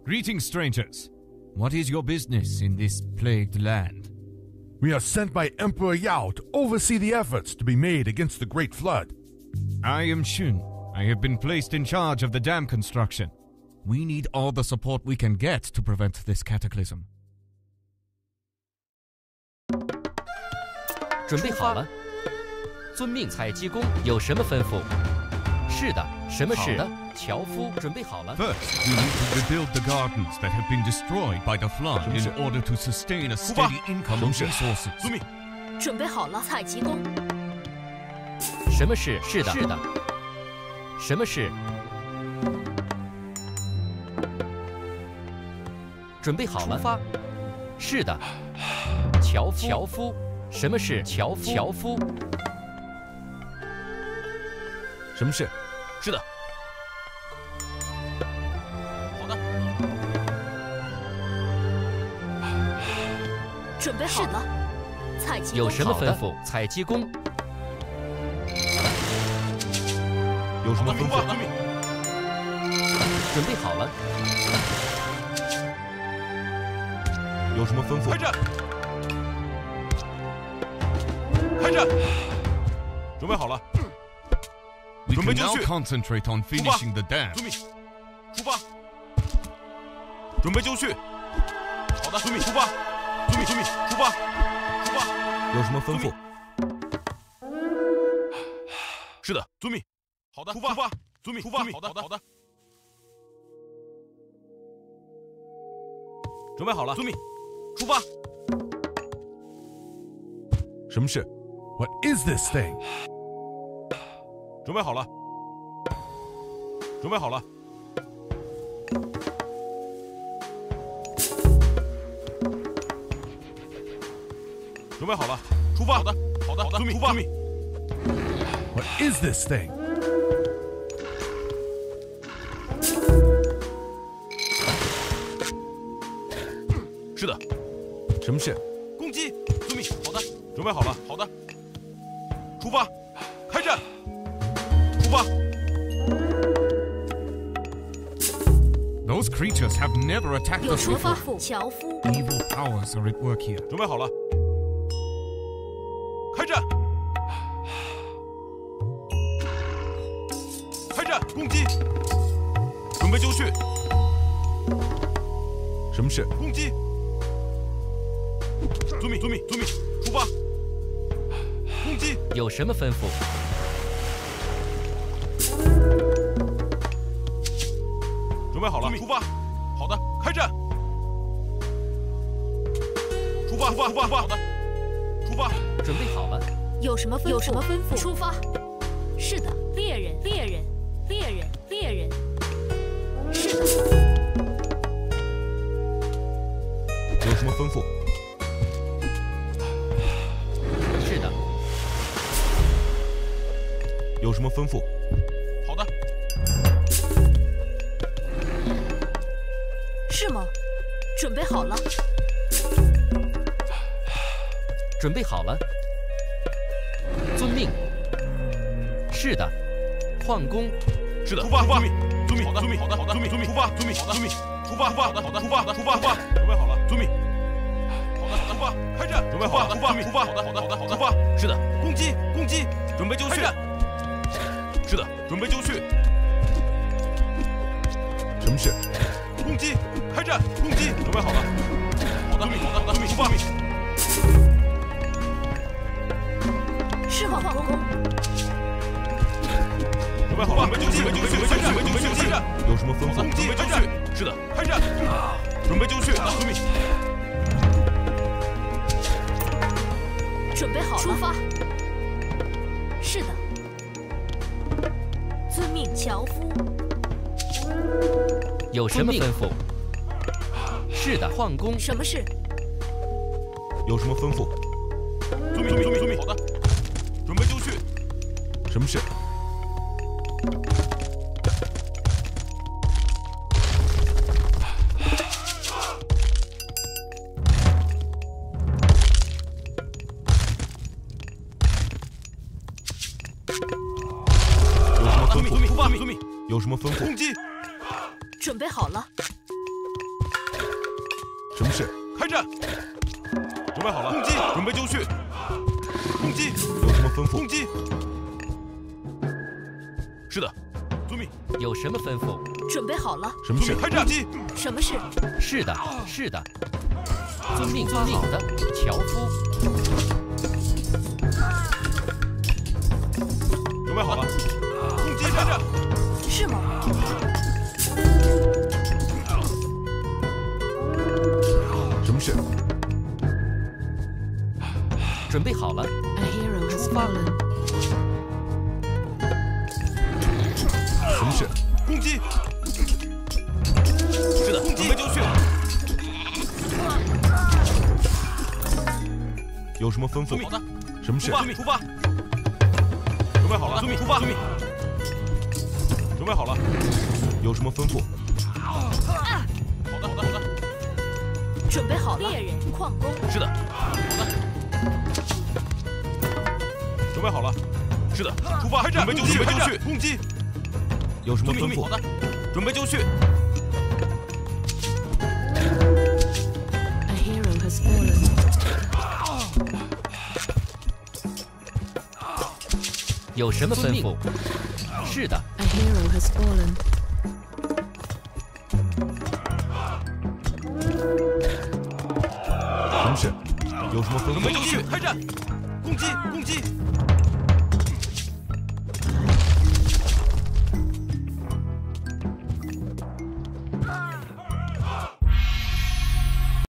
Greetings, strangers. What is your business in this plagued land? We are sent by Emperor Yao to oversee the efforts to be made against the Great Flood. I am Shun. I have been placed in charge of the dam construction. We need all the support we can get to prevent this cataclysm. 准备好了，遵命。采集工有什么吩咐？是的，什么事？樵夫准备好了。 First, we need to rebuild the gardens that have been destroyed by the flood in order to sustain a steady income of resources. 遵命。 准备好了，采集工。 什么事？是的，是的。什么事？准备好了，出发。是的，樵夫。什么事？樵夫。 什么事？是的。好的。 准备好了，采集工。 有什么吩咐？采集工。 有什么吩咐？ 准备好了。 有什么吩咐？开战！开战！准备好了。 We 准 can 备就 now 绪。 concentrate on finishing the dam. 遵命。出发。准备就绪。好的，遵命。出发。遵命。出发。出发。有什么吩咐？是的，遵命。好的，出发。遵命。出发。好的，好的。准备好了，遵命。出发。什么事？ What is this thing? 准备好了。准备好了。准备好了，出发。好的，好的，遵命。出发。 What is this thing? 是的。什么事？攻击。遵命。好的。准备好了。好的。出发。开战。出发。 Those creatures have never attacked 有 us 什么吩 before. 咐？樵夫。 Evil powers are at work here. 准备好了。开战。开战。攻击。准备就绪。什么事？攻击。遵命。出发。攻击。 有什么吩咐？ 准备好了，出发。好的，开战。出发。好的，出发。 准备好了。 有什么吩咐？出发。是的，猎人。是的。 有什么吩咐？ 是的。 有什么吩咐？好的。 是吗？准备好了。 准备好了。遵命。是的。矿工。 是的。出发。遵命。好的。好的。遵命。出发。遵命。好的。出发。好的。出发。出发。准备好了。遵命。好的。出发。开战。准备好了。出发。好的。出发。是的。攻击。准备就绪。是的。准备就绪。什么事？攻击。开战。攻击。准备好了。好的。出发。 是吗，矿工？ 准备好了。准备就绪。开战。有什么吩咐？准备就绪。是的。开战。准备就绪。遵命。 准备好了，出发。是的。遵命，樵夫。 有什么吩咐？是的，矿工。 什么事？ 有什么吩咐？遵命。好的。准备就绪。什么事？有什么吩咐？有什么吩咐？攻击。 准备好了。 开战！准备好了，攻击！准备就绪！攻击！有什么吩咐？攻击！是的，遵命。 有什么吩咐？ 准备好了。 什么事？ 开战！击！ 什么事？ 是的，是的。遵命，遵命。好的，樵夫。 准备好了，攻击！开战！ 是吗？ 什么事？ 准备好了， A hero has fallen. 什么事？ 攻击！是的，攻击！准备就绪。有什么吩咐？ 好的。什么事？ 出发！准备好了，遵命！出发！遵命！准备好了，有什么吩咐？好的，好的，好的。 准备好了。猎人矿工。 是的。好的。准备好了。是的。出发！开战！准备就绪！准备就绪！攻击！有什么吩咐？好的。准备就绪。 A hero has fallen. 有什么吩咐？是的。 A hero has fallen. 什么事？有什么吩咐？ 准备就绪！开战！攻击！攻击！